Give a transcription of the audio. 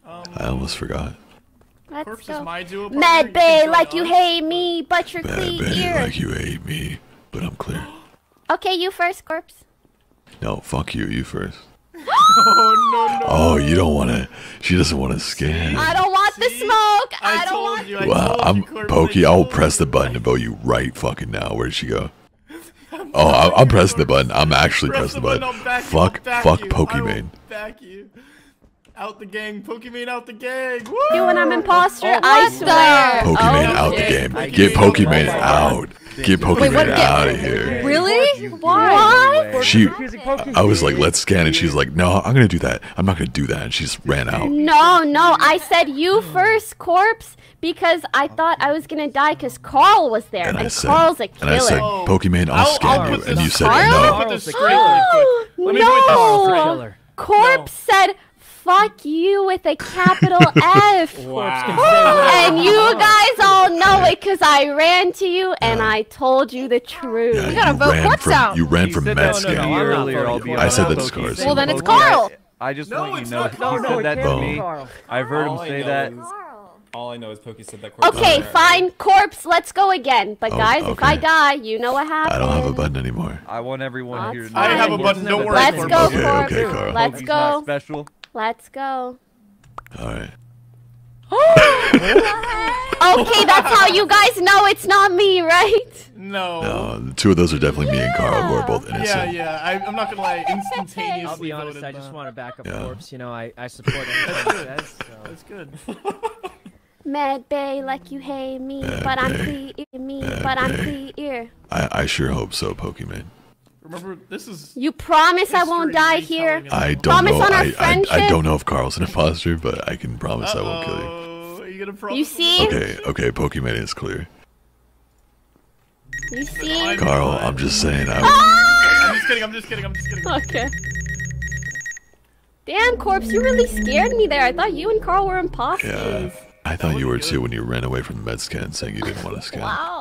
I almost forgot. Let's Corpse go. is my duo partner. Med You Bay, can like join you us. hate me, but you're Bad clean Bay, here. like you hate me, but I'm clear. Okay, you first, Corpse. No, fuck you. You first. Oh, no. Oh, you don't want to. She doesn't want to scan. I don't want the See? smoke. I don't told want. you. I Wow, told I'm you, Corpse, Pokey. I I will told press the you. button to vote you right fucking now. Where did she go? Oh, I'm pressing the button. I'm actually Press pressing the button. I'll back you, Fuck, I'll back fuck you. Pokimane. I will back you. Out the gang. Pokimane out the gang. Woo! You and I'm imposter. Oh, I what swear. Pokimane Oh, out the shit. game. Get Pokimane out. Get Pokimane what- out of here. Really? Why? She, I was like, let's scan, and she's like, no, I'm gonna do that. I'm not gonna do that, and she just ran out. No. I said you first, Corpse, because I thought I was gonna die because Carl was there, And and I said, Carl's a and I said, killer. Pokimane, I'll scan you, and you said Carl? no. Put this Carl's a straight killer. quick. No. Corpse said, "Fuck you" with a capital F. And you guys all know it because I ran to you and I told you the truth. Yeah, gotta vote Corpse out. You ran from said med that to scan. me earlier, I'll be I said honest. that's Cars. Well, then it's Pokey, Carl. I just No, want you it's to know not he Carl. said that to Carl. me. I've heard him say that. All I know is Pokey said that. Corpse Okay, was there. fine, Corpse, let's go again. But Oh, guys, if I okay. die, you know what happens. I don't have a button anymore. I want everyone here to That's know. I have a fine. button. Don't worry. Let's Corpse. go, Okay, Corpse. okay, Carl. Let's Pokey's go. not special. Let's go. All right. Okay, that's how you guys know it's not me, right? No. The two of those are definitely me and Carl, who are both Yeah, innocent. yeah. I'm not gonna lie. Instantaneously I'll be honest, voted I just that. want to back up Yeah. Corpse. You know, I support him. That's good. Med Bay, like you hate me, Med but I'm Bay. clear, but I'm clear. I sure hope so, Pokimane. Remember, this is. You promise I won't history die retelling here? of I the- don't Promise know. on our I friendship? don't know if Carl's an imposter, but I can promise I won't kill you. Oh, are you gonna promise? You see? Okay, Pokimane is clear. You see? Carl, I'm just saying. I'm just kidding. Okay. Damn, Corpse, you really scared me there. I thought you and Carl were imposters. I thought you were too when you ran away from the med scan saying you didn't want to scan. Wow.